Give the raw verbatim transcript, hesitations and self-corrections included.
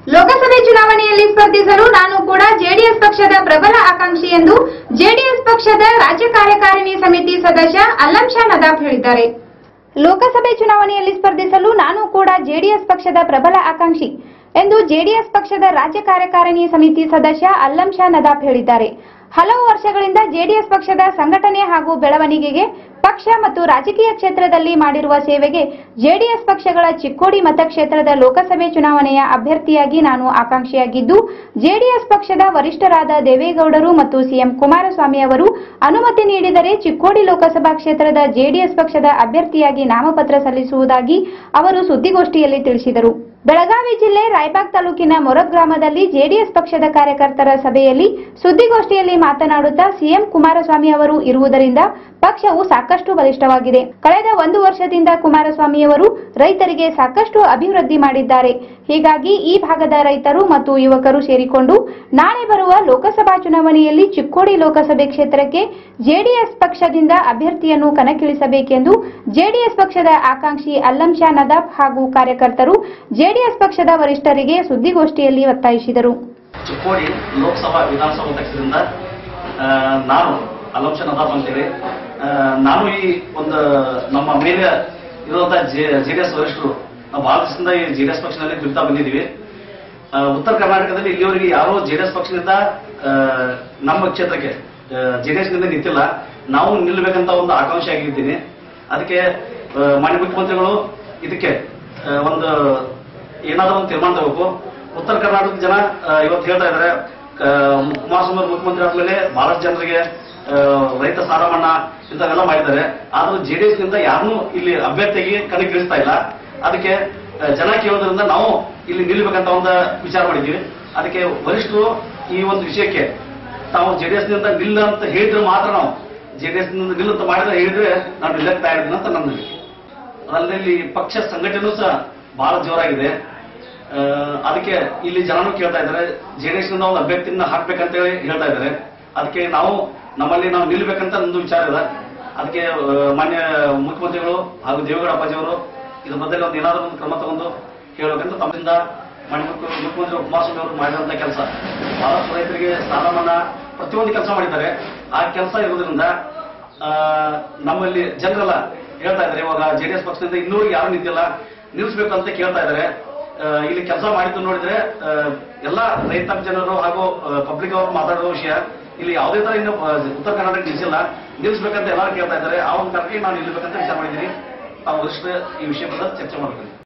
ಲೋಕಸಭೆ ಚುನಾವಣೆಯಲ್ಲಿ ಸ್ಪರ್ಧಿಸಲು ನಾನು ಕೂಡ ಜೆಡಿಎಸ್ ಪಕ್ಷದ ಪ್ರಬಲ ಆಕಾಂಕ್ಷಿ ಎಂದು ಜೆಡಿಎಸ್ ಪಕ್ಷದ ರಾಜ್ಯ ಕಾರ್ಯಕಾರಿಣಿ ಸಮಿತಿ ಸದಸ್ಯ ಅಲ್ಲಂ ಶಾ ನದಾಫ್ ಹೇಳಿದ್ದಾರೆ. ಲೋಕಸಭೆ ಚುನಾವಣೆಯಲ್ಲಿ ಸ್ಪರ್ಧಿಸಲು ನಾನು ಕೂಡ ಜೆಡಿಎಸ್ ಪಕ್ಷದ ಪ್ರಬಲ ಆಕಾಂಕ್ಷಿ ಎಂದು ಜೆಡಿಎಸ್ ಪಕ್ಷದ ರಾಜ್ಯ ಕಾರ್ಯಕಾರಿಣಿ ಸಮಿತಿ ಸದಸ್ಯ ಅಲ್ಲಂ ಶಾ ನದಾಫ್ ಹೇಳಿದ್ದಾರೆ. ಹಲವು ವರ್ಷಗಳಿಂದ ಜೆಡಿಎಸ್ ಪಕ್ಷದ ಸಂಘಟನೆ ಹಾಗೂ ಬೆಳವಣಿಗೆಗೆ ಪಕ್ಷ ಮತ್ತು ರಾಜಕೀಯ ಕ್ಷೇತ್ರದಲ್ಲಿ ಮಾಡಿರುವ ಸೇವೆಗೆ ಜೆಡಿಎಸ್ ಪಕ್ಷಗಳ ಚಿಕ್ಕೋಡಿ ಮತಕ್ಷೇತ್ರದ ಲೋಕಸಭೆ ಚುನಾವಣೆಯ ಅಭ್ಯರ್ಥಿಯಾಗಿ ನಾನು ಆಕಾಂಕ್ಷಿಯಾಗಿದ್ದು, ಜೆಡಿಎಸ್ ಪಕ್ಷದ ವರಿಷ್ಠರಾದ ದೇವೇಗೌಡರು ಮತ್ತು ಸಿಎಂ ಕುಮಾರಸ್ವಾಮಿ ಅವರು ಅನುಮತಿ ನೀಡಿದರೆ ಚಿಕ್ಕೋಡಿ ಲೋಕಸಭಾ ಕ್ಷೇತ್ರದ ಜೆಡಿಎಸ್ ಪಕ್ಷದ ಅಭ್ಯರ್ಥಿಯಾಗಿ ನಾಮಪತ್ರ ಸಲ್ಲಿಸುವುದಾಗಿ ಅವರು ಸುದ್ದಿಗೋಷ್ಠಿಯಲ್ಲಿ ತಿಳಿಸಿದರು. ಬೆಳಗಾವಿ ಜಿಲ್ಲೆ ರಾಯಬಾಗ್ ತಾಲೂಕಿನ ಮೊರಬ್ ಗ್ರಾಮದಲ್ಲಿ ಜೆಡಿಎಸ್ ಪಕ್ಷದ ಕಾರ್ಯಕರ್ತರ ಸಭೆಯಲ್ಲಿ ಸುದ್ದಿಗೋಷ್ಠಿಯಲ್ಲಿ ಮಾತನಾಡುತ್ತಾ ಸಿಎಂ ಕುಮಾರಸ್ವಾಮಿ ಅವರು ಇರುವುದರಿಂದ ಪಕ್ಷವು ಸಾಕಷ್ಟು ಬಲಿಷ್ಠವಾಗಿದೆ. ಕಳೆದ ಒಂದು ವರ್ಷದಿಂದ ಕುಮಾರಸ್ವಾಮಿಯವರು ರೈತರಿಗೆ ಸಾಕಷ್ಟು ಅಭಿವೃದ್ಧಿ ಮಾಡಿದ್ದಾರೆ. ಹೀಗಾಗಿ ಈ ಭಾಗದ ರೈತರು ಮತ್ತು ಯುವಕರು ಸೇರಿಕೊಂಡು ನಾಳೆ ಬರುವ ಲೋಕಸಭಾ ಚುನಾವಣೆಯಲ್ಲಿ ಚಿಕ್ಕೋಡಿ ಲೋಕಸಭೆ ಕ್ಷೇತ್ರಕ್ಕೆ ಜೆಡಿಎಸ್ ಪಕ್ಷದಿಂದ ಅಭ್ಯರ್ಥಿಯನ್ನು ಕಣಕ್ಕಿಳಿಸಬೇಕೆಂದು ಜೆಡಿಎಸ್ ಪಕ್ಷದ ಆಕಾಂಕ್ಷಿ ಅಲ್ಲಂ ಶಾ ನದಾಫ್ ಹಾಗೂ ಕಾರ್ಯಕರ್ತರು ಜೆಡಿಎಸ್ ಪಕ್ಷದ ವರಿಷ್ಠರಿಗೆ ಸುದ್ದಿಗೋಷ್ಠಿಯಲ್ಲಿ ಒತ್ತಾಯಿಸಿದರು. ಚಿಕ್ಕೋಡಿ ಲೋಕಸಭಾ ವಿಧಾನಸಭಾ ಕ್ಷೇತ್ರದಿಂದ ನಾನು ಅಲ್ಲಂ ಶಾ ನದಾಫ್ ಅಂತೇಳಿ ನಾನು ಈ ಒಂದು ನಮ್ಮ ಮೇಲೆ ಇರುವಂತಹ ಜೆಡಿಎಸ್ ವರಿಷ್ಠರು ನಾವು ಬಹಳ ದಿವಸದಿಂದ ಈ ಜೆಡಿಎಸ್ ಪಕ್ಷದಲ್ಲಿ ದುಡಿತಾ ಬಂದಿದ್ದೀವಿ. ಉತ್ತರ ಕರ್ನಾಟಕದಲ್ಲಿ ಇಲ್ಲಿವರೆಗೆ ಯಾರೋ ಜೆಡಿಎಸ್ ಪಕ್ಷದಿಂದ ನಮ್ಮ ಕ್ಷೇತ್ರಕ್ಕೆ ಜೆಡಿಎಸ್ ನಿಂದ ನಿಂತಿಲ್ಲ. ನಾವು ನಿಲ್ಲಬೇಕಂತ ಒಂದು ಆಕಾಂಕ್ಷೆ ಆಗಿದ್ದೀನಿ. ಅದಕ್ಕೆ ಮಾನ್ಯ ಮುಖ್ಯಮಂತ್ರಿಗಳು ಇದಕ್ಕೆ ಒಂದು ಏನಾದರೂ ಒಂದು ತೀರ್ಮಾನ ತಗೋಬೇಕು. ಉತ್ತರ ಕರ್ನಾಟಕದ ಜನ ಇವತ್ತು ಹೇಳ್ತಾ ಇದ್ದಾರೆ, ಕುಮಾರಸ್ವಾಮಿ ಮುಖ್ಯಮಂತ್ರಿ ಆದ್ಮೇಲೆ ಬಹಳಷ್ಟು ಜನರಿಗೆ ರೈತ ಸಾಲ ಮನ್ನಾ ಇಂಥವೆಲ್ಲ ಮಾಡಿದ್ದಾರೆ. ಆದ್ರೂ ಜೆಡಿಎಸ್ ನಿಂದ ಯಾರನ್ನೂ ಇಲ್ಲಿ ಅಭ್ಯರ್ಥಿಗೆ ಕಣಕ್ಕಿಳಿಸ್ತಾ ಇಲ್ಲ. ಅದಕ್ಕೆ ಜನ ಕೇಳೋದ್ರಿಂದ ನಾವು ಇಲ್ಲಿ ನಿಲ್ಲಬೇಕಂತ ಒಂದು ವಿಚಾರ ಮಾಡಿದ್ದೀವಿ. ಅದಕ್ಕೆ ವರಿಷ್ಠರು ಈ ಒಂದು ವಿಷಯಕ್ಕೆ ತಾವು ಜೆಡಿಎಸ್ ನಿಂದ ನಿಲ್ಲ ಅಂತ ಹೇಳಿದ್ರೆ ಮಾತ್ರ ನಾವು ಜೆಡಿಎಸ್ ನಿಂದ ನಿಲ್ಲಂತ ಮಾಡಿದ್ರೆ ಹೇಳಿದ್ರೆ ನಾವು ನಿಲ್ಲಕ್ಕೆ ತಯಾರಿದ್ದೀನಿ ಅಂತ ನನ್ನ ನಂಬಿಕೆ. ಅದರಲ್ಲಿ ಪಕ್ಷ ಸಂಘಟನೆಯೂ ಸಹ ಬಹಳ ಜೋರಾಗಿದೆ. ಅದಕ್ಕೆ ಇಲ್ಲಿ ಜನನು ಕೇಳ್ತಾ ಇದ್ದಾರೆ, ಜೆಡಿಎಸ್ ನಿಂದ ಒಂದು ಅಭ್ಯರ್ಥಿನ ಹಾಕ್ಬೇಕಂತ ಹೇಳಿ ಹೇಳ್ತಾ ಇದ್ದಾರೆ. ಅದಕ್ಕೆ ನಾವು ನಮ್ಮಲ್ಲಿ ನಾವು ನಿಲ್ಲಬೇಕಂತ ನಂದು ವಿಚಾರ ಇದೆ. ಅದಕ್ಕೆ ಮಾನ್ಯ ಮುಖ್ಯಮಂತ್ರಿಗಳು ಹಾಗೂ ದೇವೇಗೌಡ ಅಪ್ಪಾಜಿಯವರು ಇದ್ರ ಬದಲು ಒಂದು ಏನಾದರೂ ಒಂದು ಕ್ರಮ ತಗೊಂಡು ಹೇಳಬೇಕಂತ ತಮ್ಮಿಂದ ಮಾನ್ಯ ಮುಖ್ಯಮಂತ್ರಿ ಕುಮಾರಸ್ವಾಮಿ ಅವರು ಮಾಡಿದಂತ ಕೆಲಸ ಬಹಳಷ್ಟು ರೈತರಿಗೆ ಸಾಲ ಮನ್ನಾ ಪ್ರತಿಯೊಂದು ಕೆಲಸ ಮಾಡಿದ್ದಾರೆ. ಆ ಕೆಲಸ ಇರೋದ್ರಿಂದ ನಮ್ಮಲ್ಲಿ ಜನರೆಲ್ಲ ಹೇಳ್ತಾ ಇದ್ದಾರೆ, ಇವಾಗ ಜೆಡಿಎಸ್ ಪಕ್ಷದಿಂದ ಇನ್ನೂರಿಗೆ ಯಾರು ನಿಂತಿಲ್ಲ, ನಿಲ್ಲಿಸಬೇಕು ಅಂತ ಕೇಳ್ತಾ ಇದ್ದಾರೆ. ಇಲ್ಲಿ ಕೆಲಸ ಮಾಡಿದ್ದು ನೋಡಿದ್ರೆ ಎಲ್ಲಾ ರೈತ ಜನರು ಹಾಗೂ ಪಬ್ಲಿಕ್ ಅವರು ಮಾತಾಡೋ ವಿಷಯ ಇಲ್ಲಿ ಯಾವುದೇ ತರ ಇನ್ನು ಉತ್ತರ ಕರ್ನಾಟಕ ನಿಲ್ಲಿಸಿಲ್ಲ, ನಿಲ್ಲಿಸಬೇಕಂತ ಎಲ್ಲರೂ ಕೇಳ್ತಾ ಇದ್ದಾರೆ. ಆ ಒಂದು ಕಾರಣಕ್ಕೆ ನಾನು ನಿಲ್ಲಬೇಕಂತ ವಿಚಾರ ಮಾಡಿದ್ದೀನಿ. ತಾವು ವರಿಷ್ಠ ಈ ವಿಷಯ ಬಗ್ಗೆ ಚರ್ಚೆ ಮಾಡ್ತೀನಿ.